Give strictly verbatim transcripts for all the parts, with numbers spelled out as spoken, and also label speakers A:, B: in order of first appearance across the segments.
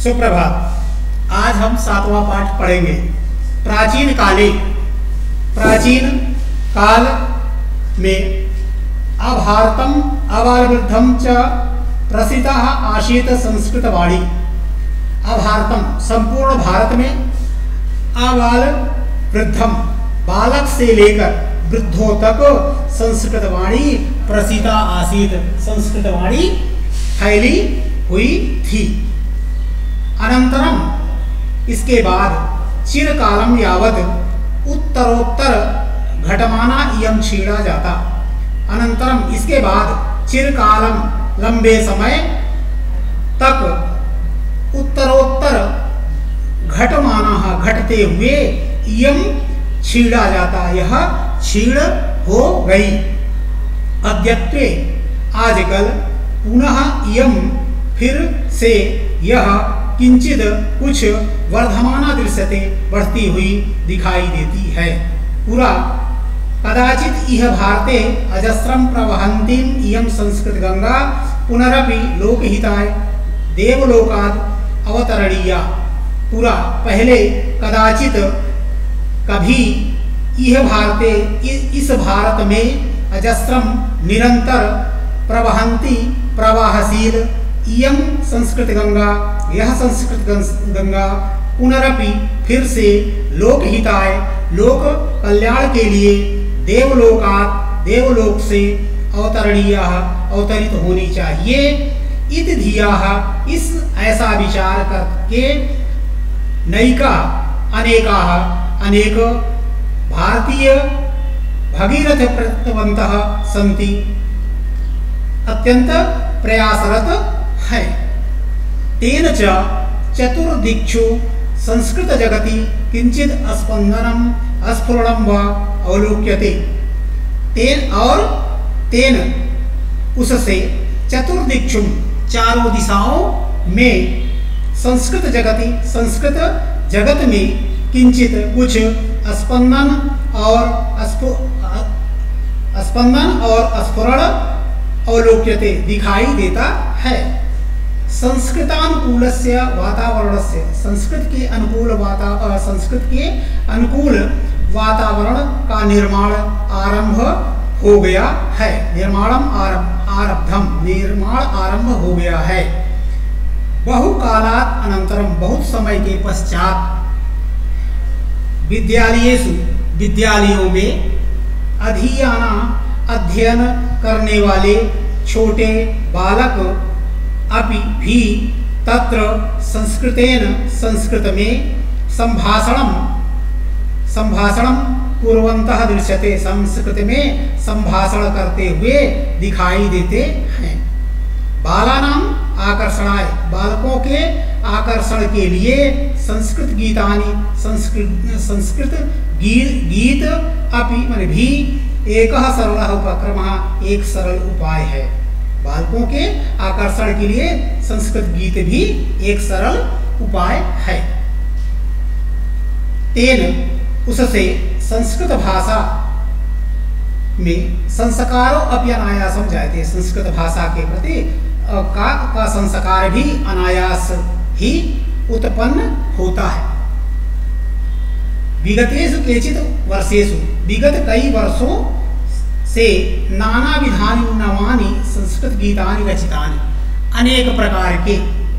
A: सुप्रभात। आज हम सातवां पाठ पढ़ेंगे। प्राचीन काले, प्राचीन काल में अभारतम अबालवृद्धम च प्रसिद्धा आशीत संस्कृतवाणी। अभारतम संपूर्ण भारत में, अबाल वृद्धम बालक से लेकर वृद्धों तक संस्कृतवाणी प्रसिद्धा आसीत, संस्कृतवाणी फैली हुई थी। अनंतरम इसके बाद चिरकालम यावत उत्तरोत्तर घटमाना इयम छीड़ा जाता। अनंतरम इसके बाद चिरकालम लंबे समय तक उत्तरोत्तर घटमाना घटते हुए इयम छीड़ा जाता, यह छीड़ हो गई। अद्यत्वे आजकल पुनः इयम फिर से यह किंचित कुछ वर्धमाना दृश्यते बढ़ती हुई दिखाई देती है। पूरा कदाचित इह भारते अजस्रम प्रवहन्तीम इयम संस्कृत गंगा पुनरपि लोकहिताय देवलोकाद अवतरणीया। पूरा पहले कदाचित कभी यह भारते इस भारत में अजस्रम निरंतर प्रवहंती प्रवाहशील इयम संस्कृत गंगा, यह संस्कृत गंगा पुनरपि फिर से लोकहिताय लोक कल्याण के लिए देवलोकात देवलोक से अवतरणीय अवतरित होनी चाहिए। इत धिया इस ऐसा विचार करके नैका अनेका अनेक भारतीय भगीरथ प्रयत्नवन्तः सन्ति, अत्यंत प्रयासरत है। तेन च चतुर्दिक्षु संस्कृत जगति किंचित स्पंदनम स्फुरणम व अवलोक्यते। तेन और तेन उससे चतुर्दिक्षु चारों दिशाओं में संस्कृत जगति संस्कृत जगत में किंचित कुछ स्पंदन और स्पंदन और स्फुरण अवलोक्यते दिखाई देता है। संस्कृतानुकूलस्य वातावरणस्य संस्कृत के अनुकूल वाता संस्कृत के अनुकूल वातावरण का निर्माण आरंभ हो गया है। निर्माणम आरंभ आरब्धम निर्माण आरंभ हो गया है। बहुकालात् अनंतरम बहुत समय के पश्चात विद्यालयेषु विद्यालयों में अधीयाना अध्ययन करने वाले छोटे बालक अपि भी तत्र संस्कृतेन संस्कृत में संभाषणम संभाषणम कुर्वन्तः दृश्यते। संस्कृत में संभाषण करते हुए दिखाई देते हैं। बालानाम आकर्षणाय बालकों के आकर्षण के लिए संस्कृत गीतानि संस्कृत संस्कृत गीत गीत अपि माने भी एक सरल उपक्रम एक सरल उपाय है। बालकों के आकर्षण के लिए संस्कृत गीत भी एक सरल उपाय है। तेन उससे संस्कृत भाषा में संस्कारो अपि अनायासम जायते। संस्कृत भाषा के प्रति का, का संस्कार भी अनायास ही उत्पन्न होता है। विगतेषु केचित् वर्षेषु विगत कई वर्षों से नाना विधानि नवानि संस्कृत गीतानि रचितानि अनेक प्रकार के।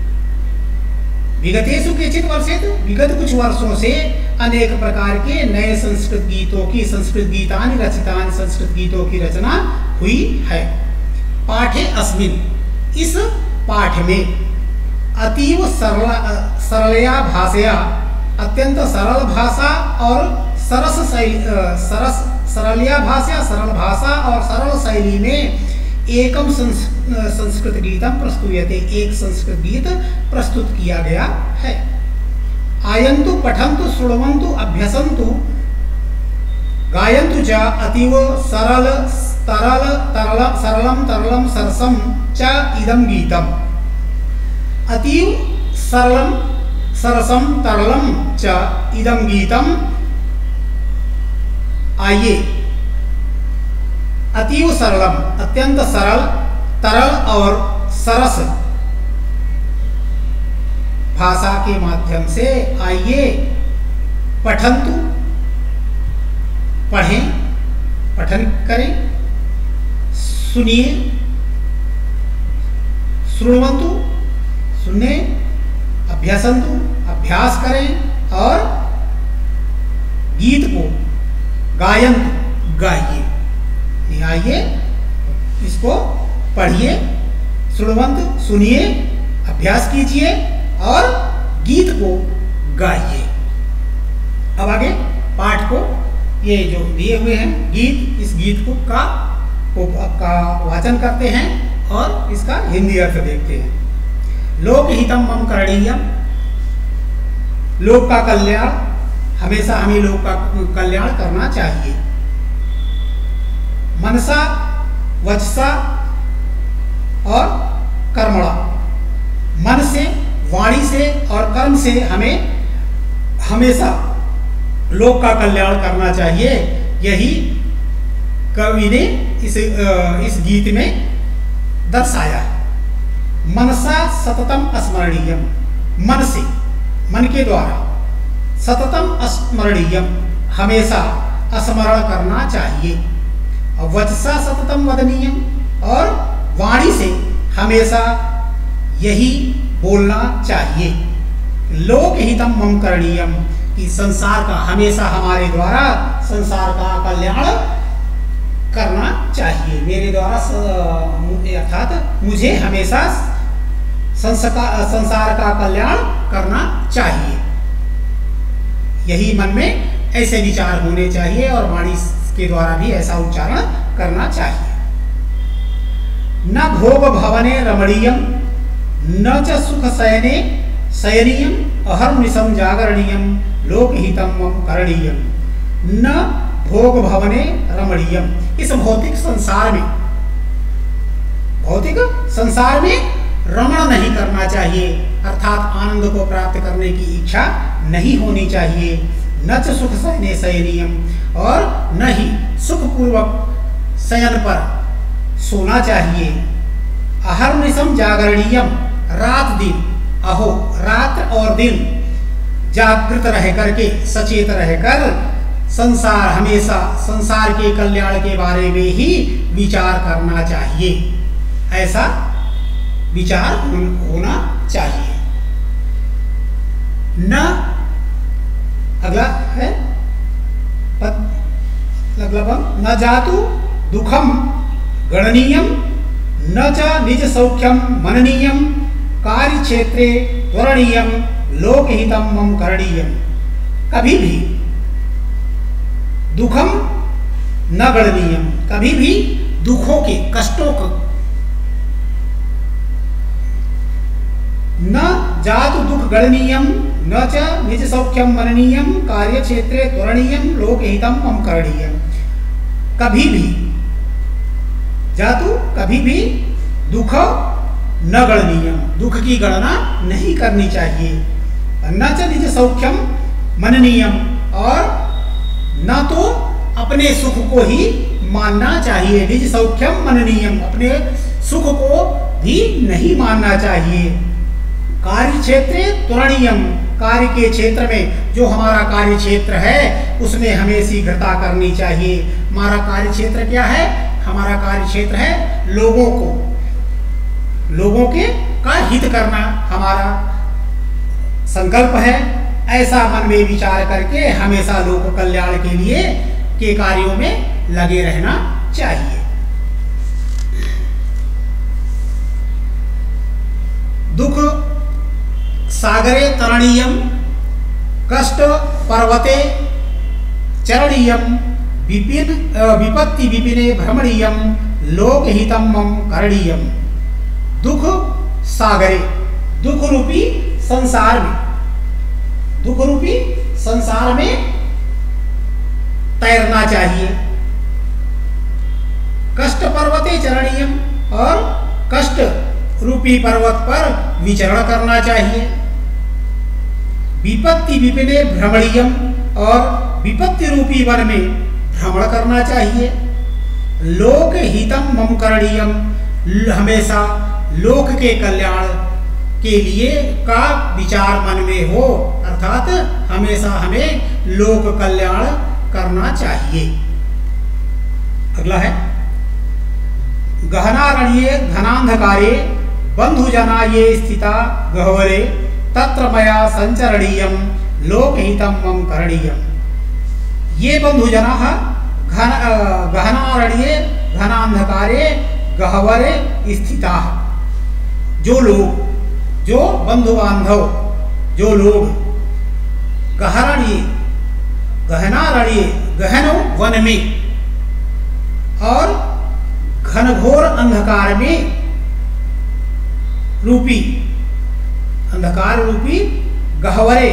A: विगतेषु केचित् वर्षेषु विगत कुछ वर्षों से अनेक प्रकार के नए संस्कृत गीतों की संस्कृत गीतानि रचितानि संस्कृत गीतों की रचना हुई है। पाठे अस्मिन् इस पाठ में अतीव सरल सरलया भाषया अत्यंत सरल भाषा और सरस शैली सरस सरलिया भाषा सरल भाषा और सरल शैली में एकम संस, संस्कृत गीतम प्रस्तुयते एक संस्कृत गीत प्रस्तुत किया गया है। आयन्तु पठन्तु श्रुण्वन्तु अभ्यसन्तु गायन्तु च अतीव सरल तरल तरल सरलम तरलम सरसम च इदम गीतम। अतीव सरलम सरसम तरलम च इदम गीतम। आइए अतीव सरलम अत्यंत सरल तरल और सरस भाषा के माध्यम से आइए पठन्तु, पढ़ें, पठन करें, सुनिए, श्रुण्वन्तु, सुने, अभ्यासन्तु, अभ्यास करें और गीत को गायन्तु, गाइए। आइए इसको पढ़िए, श्रुण्वन्तु, सुनिए, अभ्यास कीजिए और गीत को गाइए। अब आगे पाठ को ये जो दिए हुए हैं गीत, इस गीत को का को का वाचन करते हैं और इसका हिंदी अर्थ देखते हैं। लोकहितम मम करणीयम, लोक का कल्याण, हमेशा हमें लोक का कल्याण करना चाहिए। मनसा वचसा और कर्मणा, मन से, वाणी से और कर्म से हमें हमेशा लोक का कल्याण करना चाहिए। यही कवि ने इस इस गीत में दर्शाया है। मनसा सततम स्मरणीयम, मन से, मन के द्वारा, सततम स्मरणीयम, हमेशा स्मरण करना चाहिए। और वचसा सततम वदनीयम, और वाणी से हमेशा यही बोलना चाहिए। लोकहितम मम करणीयम, कि संसार का, हमेशा हमारे द्वारा संसार का कल्याण करना चाहिए। मेरे द्वारा अर्थात मुझे हमेशा संसार का कल्याण करना चाहिए। यही मन में ऐसे विचार होने चाहिए और वाणी के द्वारा भी ऐसा उच्चारण करना चाहिए। न भोग भवने रमणीयम, न च सुख शयने शयनीयम, अहर्निशम जागरणीयम, लोकहितम मम करणीयम। न भोग भवने रमणीयम, इस भौतिक संसार में, भौतिक संसार में रमण नहीं करना चाहिए, अर्थात आनंद को प्राप्त करने की इच्छा नहीं होनी चाहिए। न च सुख शयने शयनीयम, और न ही सुखपूर्वक शयन पर सोना चाहिए। अहर्निशम जागरणीयम, रात दिन, अहो रात और दिन जागृत रह करके, सचेत रहकर संसार, हमेशा संसार के कल्याण के बारे में ही विचार करना चाहिए। ऐसा विचार होना चाहिए। न, अगला है अगला न जातु दुखम गणनीयम, न च निज सौख्यम मननीयम, कार्य क्षेत्रे त्वरणीयम, लोकहितम मम करणीयम। कभी भी दुखम न गणनीयम, कभी भी दुखों के, कष्टों को, न जातु दुख गणनीयम, न च निज सौख्यम मननीयम, कार्य क्षेत्रे त्वरणीयम, लोकहितम मम करणीयम। कभी भी जातु, कभी भी दुख न गणनीयम, दुख की गणना नहीं करनी चाहिए। न च निज सौख्यम मननीयम, और न तो अपने सुख को ही मानना चाहिए। निज सौख्यम मननीयम, अपने सुख को भी नहीं मानना चाहिए। कार्य क्षेत्रे त्वरणीयम, कार्य के क्षेत्र में, जो हमारा कार्य क्षेत्र है उसमें हमें शीघ्रता करनी चाहिए। हमारा कार्य क्षेत्र क्या है? हमारा कार्य क्षेत्र है लोगों को, लोगों के का हित करना हमारा संकल्प है। ऐसा मन में विचार करके हमेशा लोक कल्याण के लिए के कार्यों में लगे रहना चाहिए। दुख सागरे तरणीयम, कष्ट पर्वते चरणीयम, विपिन विपत्ति विपिने भ्रमणीयम, लोकहितम मम करणीयम। दुख सागरे, दुख रूपी संसार में, दुख रूपी संसार में तैरना चाहिए। कष्ट पर्वते चरणीयम, और कष्ट रूपी पर्वत पर विचरण करना चाहिए। विपत्ति विपिने भ्रमणीयम, और विपत्ति रूपी वन में भ्रमण करना चाहिए। लोक हितम मम करणीयम, हमेशा लोक के कल्याण के लिए का विचार मन में हो, अर्थात हमेशा हमें लोक कल्याण करना चाहिए। अगला है गहनारण्ये घनांधकारे बंधुजना ये स्थिता गह्वरे तत्र मया संचरणीयम लोकहितम मम करणीयम। ये बंधुजनाः घन गहनारण्ये घनांधकारे गह्वरे स्थिताः, जो लोग, जो बंधु बांधव, जो लोग गहरण्ये गहनारण्ये, गहन वन में और घनघोर अंधकार में रूपी, अंधकार रूपी गह्वरे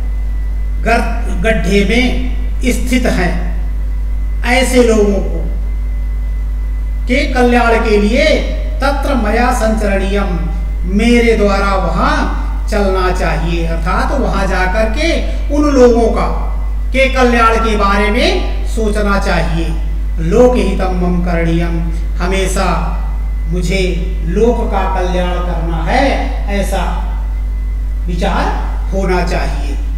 A: गड्ढे में स्थित हैं, ऐसे लोगों को के कल्याण के लिए तत्र मया संचरणीयम, मेरे द्वारा वहां चलना चाहिए, अर्थात तो वहां जाकर के उन लोगों का के कल्याण के बारे में सोचना चाहिए। लोकहितम मम करणीयम, हमेशा मुझे लोक का कल्याण करना है, ऐसा विचार होना चाहिए।